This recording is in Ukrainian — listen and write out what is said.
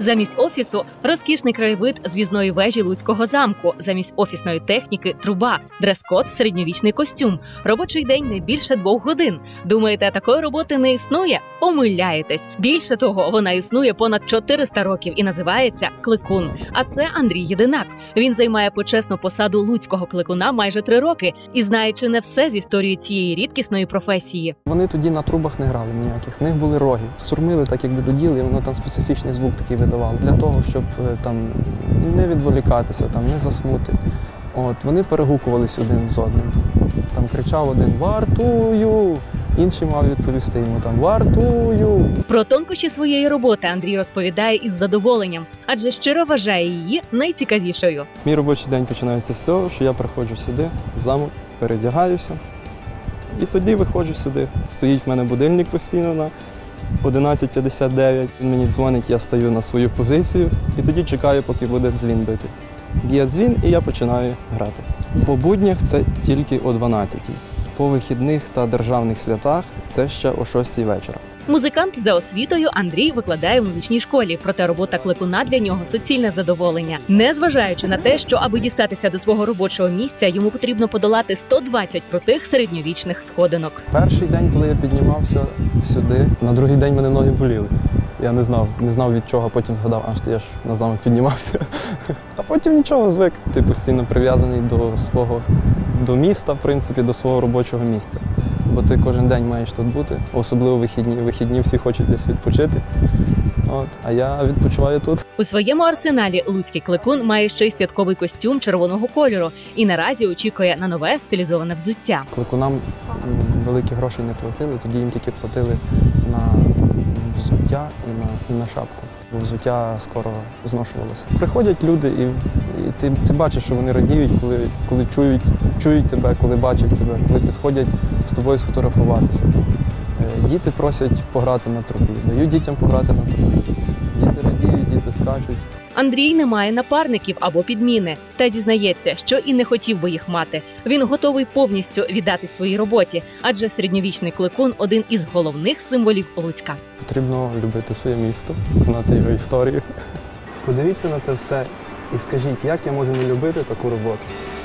Замість офісу – розкішний краєвид з в'їзної вежі Луцького замку. Замість офісної техніки – труба, дрес-код – середньовічний костюм. Робочий день не більше 2 годин. Думаєте, такої роботи не існує? Помиляєтесь. Більше того, вона існує понад 400 років і називається «Кликун». А це Андрій Єдинак. Він займає почесну посаду луцького кликуна майже 3 роки і знає чи не все з історії цієї рідкісної професії. Вони тоді на трубах не грали ніяких, в них були роги. Сурмили так, якби дуділи, і воно там специфічний звук такий видавало. Для того, щоб там не відволікатися, там не заснути. От, вони перегукувались один з одним. Там кричав один «Вартую!», інший мав відповісти йому там «Вартую!». Про тонкощі своєї роботи Андрій розповідає із задоволенням, адже щиро вважає її найцікавішою. Мій робочий день починається з цього, що я приходжу сюди, в замок, передягаюся і тоді виходжу сюди. Стоїть в мене будильник постійно на 11:59. Він мені дзвонить, я стою на свою позицію і тоді чекаю, поки буде дзвін бити. Б'є дзвін і я починаю грати. По буднях це тільки о 12:00. По вихідних та державних святах це ще о 6:00 вечора. Музикант за освітою, Андрій викладає в музичній школі, проте робота кликуна для нього суцільне задоволення. Незважаючи на те, що аби дістатися до свого робочого місця, йому потрібно подолати 120 крутих середньовічних сходинок. Перший день, коли я піднімався сюди, на другий день мене ноги боліли. Я не знав від чого, потім згадав, аж я ж на замок піднімався. А потім нічого, звик. Ти постійно прив'язаний до міста, в принципі, до свого робочого місця. Бо ти кожен день маєш тут бути, особливо вихідні. Вихідні всі хочуть десь відпочити, а я відпочиваю тут. У своєму арсеналі луцький кликун має ще й святковий костюм червоного кольору і наразі очікує на нове стилізоване взуття. Кликунам великі гроші не платили, тоді їм тільки платили на взуття і на шапку. Бо взуття скоро зношувалося. Приходять люди і ти бачиш, що вони радіють, коли чують тебе, коли бачать тебе, коли підходять з тобою сфотографуватися. Діти просять пограти на трубі, дають дітям пограти на трубі. Діти радіють, діти скачуть. Андрій не має напарників або підміни, та зізнається, що і не хотів би їх мати. Він готовий повністю віддати своїй роботі, адже середньовічний кликун – один із головних символів Луцька. Потрібно любити своє місто, знати його історію. Подивіться на це все і скажіть, як я можу не любити таку роботу.